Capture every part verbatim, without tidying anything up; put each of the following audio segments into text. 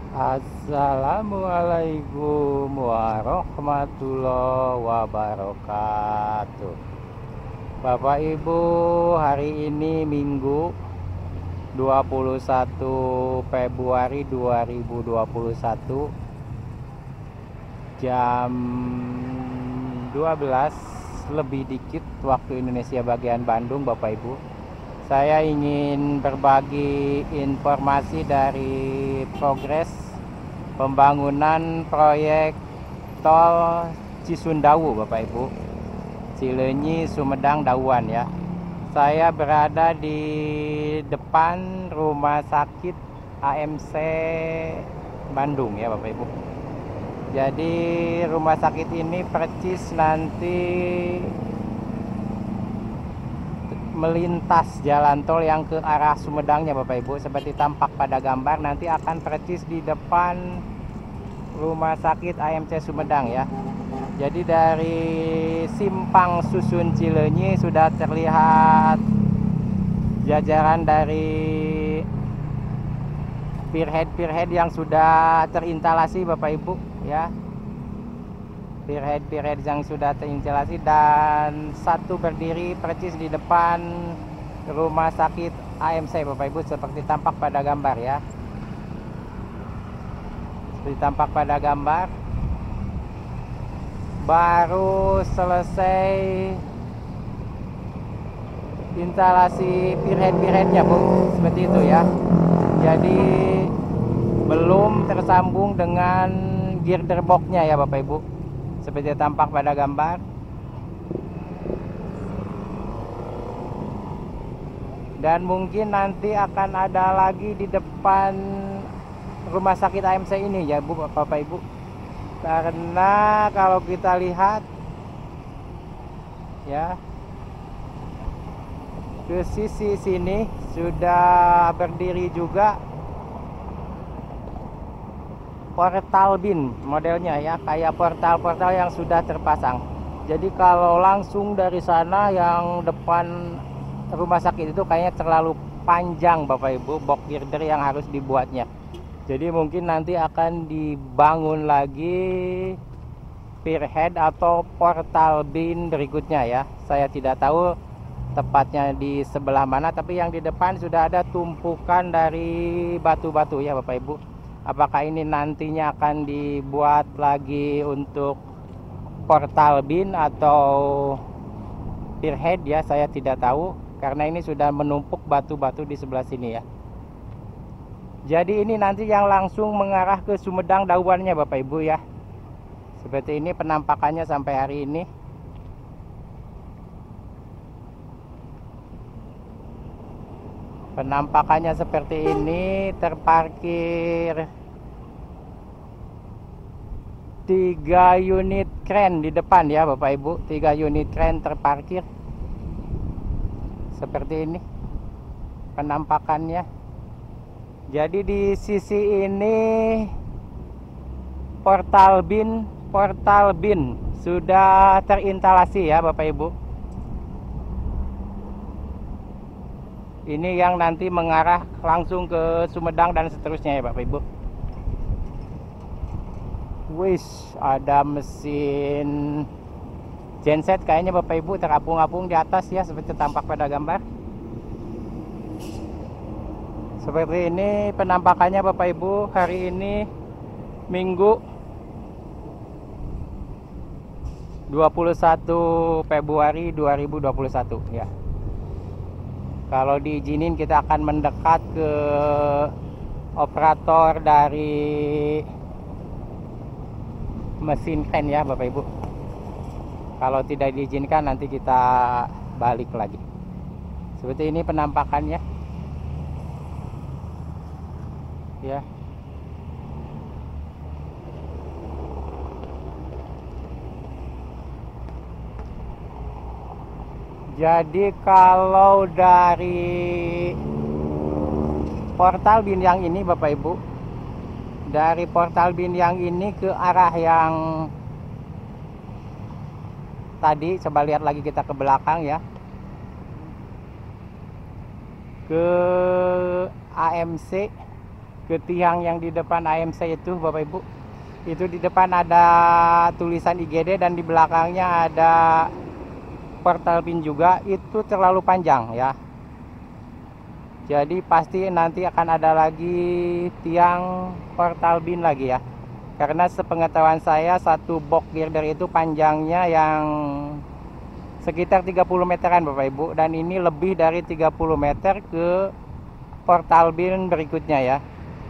Assalamualaikum warahmatullahi wabarakatuh. Bapak Ibu, hari ini Minggu dua puluh satu Februari dua ribu dua puluh satu, jam dua belas lebih dikit waktu Indonesia bagian Bandung. Bapak Ibu, saya ingin berbagi informasi dari progres pembangunan proyek tol Cisundawu, Bapak Ibu, Cileunyi Sumedang Dawuan ya. Saya berada di depan rumah sakit A M C Bandung ya, Bapak Ibu. Jadi rumah sakit ini percis nanti melintas jalan tol yang ke arah Sumedangnya, Bapak Ibu. Seperti tampak pada gambar, nanti akan percis di depan rumah sakit A M C Sumedang ya. Jadi dari simpang susun Cileunyi sudah terlihat jajaran dari peerhead-peerhead yang sudah terinstalasi, Bapak Ibu ya. Peerhead-peerhead yang sudah terinstalasi dan satu berdiri percis di depan rumah sakit A M C, Bapak Ibu, seperti tampak pada gambar ya. Seperti tampak pada gambar, baru selesai instalasi peerhead-peerheadnya, Bu, seperti itu ya. Jadi belum tersambung dengan girder box-nya ya, Bapak Ibu, seperti tampak pada gambar. Dan mungkin nanti akan ada lagi di depan rumah sakit A M C ini ya, Bu, Bapak Ibu. Karena kalau kita lihat ya, ke sisi sini sudah berdiri juga portal bin modelnya ya, kayak portal-portal yang sudah terpasang. Jadi kalau langsung dari sana yang depan rumah sakit itu kayaknya terlalu panjang, Bapak Ibu, box girder yang harus dibuatnya. Jadi mungkin nanti akan dibangun lagi peerhead atau portal bin berikutnya ya. Saya tidak tahu tepatnya di sebelah mana, tapi yang di depan sudah ada tumpukan dari batu-batu ya, Bapak Ibu. Apakah ini nantinya akan dibuat lagi untuk portal bin atau peerhead ya, saya tidak tahu, karena ini sudah menumpuk batu-batu di sebelah sini ya. Jadi ini nanti yang langsung mengarah ke Sumedang Dawuannya, Bapak Ibu ya. Seperti ini penampakannya sampai hari ini. Penampakannya seperti ini, terparkir tiga unit kren di depan ya, Bapak Ibu. Tiga unit kren terparkir. Seperti ini penampakannya. Jadi di sisi ini portal bin, portal bin sudah terinstalasi ya, Bapak Ibu. Ini yang nanti mengarah langsung ke Sumedang dan seterusnya ya, Bapak Ibu. Wis, ada mesin genset kayaknya, Bapak Ibu, terapung-apung di atas ya, seperti tampak pada gambar. Seperti ini penampakannya, Bapak Ibu, hari ini Minggu dua puluh satu Februari dua ribu dua puluh satu ya. Kalau diizinin kita akan mendekat ke operator dari mesin kren ya, Bapak Ibu. Kalau tidak diizinkan nanti kita balik lagi. Seperti ini penampakannya ya. Jadi kalau dari portal bin yang ini, Bapak Ibu, dari portal bin yang ini ke arah yang tadi, coba lihat lagi kita ke belakang ya, ke A M C ke tiang yang di depan A M C itu, Bapak Ibu. Itu di depan ada tulisan I G D dan di belakangnya ada portal pin juga. Itu terlalu panjang ya. Jadi pasti nanti akan ada lagi tiang portal bin lagi ya. Karena sepengetahuan saya satu box girder itu panjangnya yang sekitar tiga puluh meteran Bapak Ibu. Dan ini lebih dari tiga puluh meter ke portal bin berikutnya ya.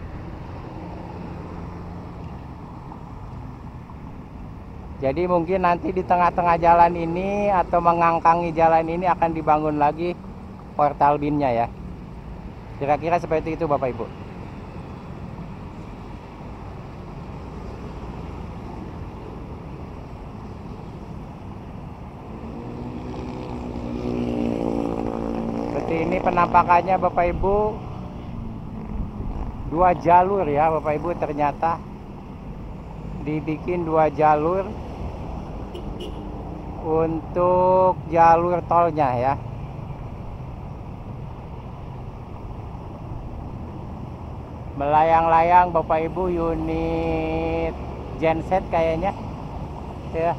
Jadi mungkin nanti di tengah-tengah jalan ini atau mengangkangi jalan ini akan dibangun lagi portal binnya ya. Kira-kira seperti itu Bapak Ibu. Seperti ini penampakannya Bapak Ibu. Dua jalur ya Bapak Ibu, ternyata dibikin dua jalur untuk jalur tolnya ya. Melayang-layang Bapak Ibu, unit genset kayaknya ya.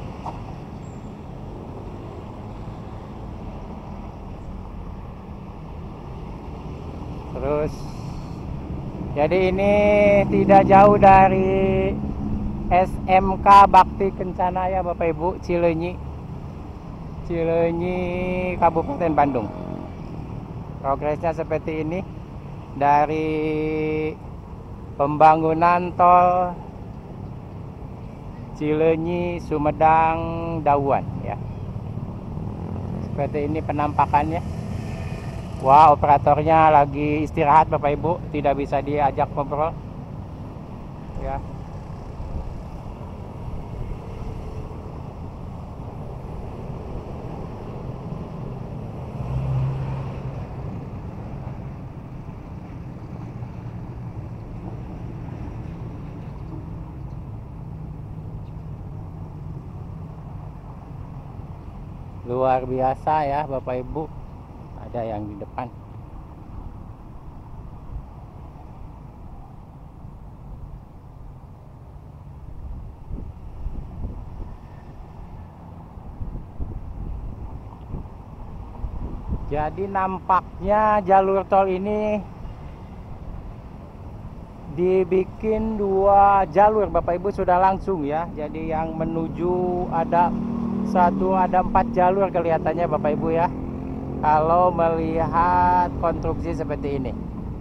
Terus jadi ini tidak jauh dari S M K Bakti Kencana ya Bapak Ibu, Cileunyi. Cileunyi Kabupaten Bandung. Progresnya seperti ini dari pembangunan tol Cileunyi Sumedang Dauan ya. Seperti ini penampakannya. Wah, operatornya lagi istirahat Bapak Ibu, tidak bisa diajak ngobrol ya. Luar biasa ya Bapak Ibu. Ada yang di depan. Jadi nampaknya jalur tol ini dibikin dua jalur Bapak Ibu, sudah langsung ya. Jadi yang menuju ada satu, ada empat jalur kelihatannya Bapak Ibu ya, kalau melihat konstruksi seperti ini.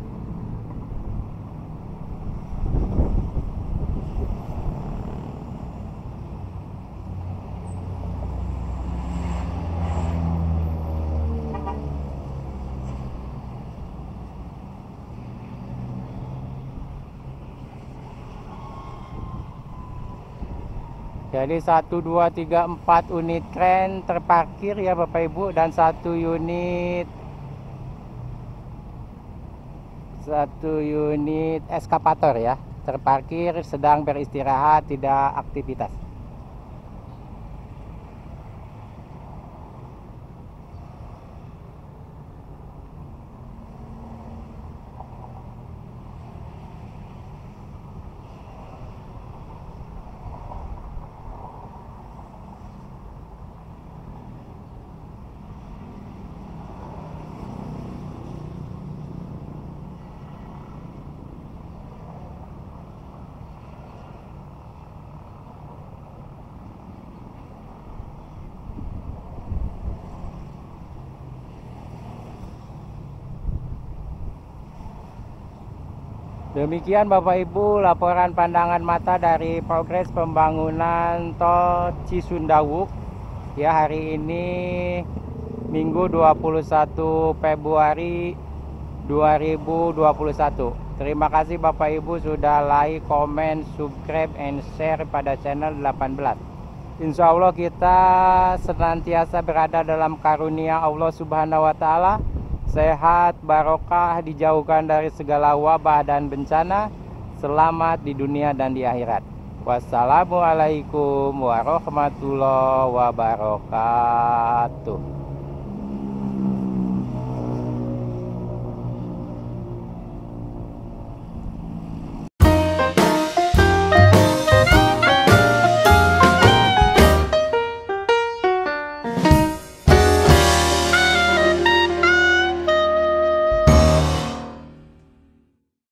Jadi satu, dua, tiga, empat unit kren terparkir ya Bapak Ibu, dan satu unit satu unit eskavator ya terparkir sedang beristirahat, tidak aktivitas. Demikian Bapak Ibu laporan pandangan mata dari progres pembangunan tol Cisundawuk ya, hari ini Minggu dua puluh satu Februari dua ribu dua puluh satu. Terima kasih Bapak Ibu sudah like, comment, subscribe, and share pada channel delapan belas. Insya Allah kita senantiasa berada dalam karunia Allah Subhanahu wa Ta'ala. Sehat, barokah, dijauhkan dari segala wabah dan bencana. Selamat di dunia dan di akhirat. Wassalamualaikum warahmatullahi wabarakatuh.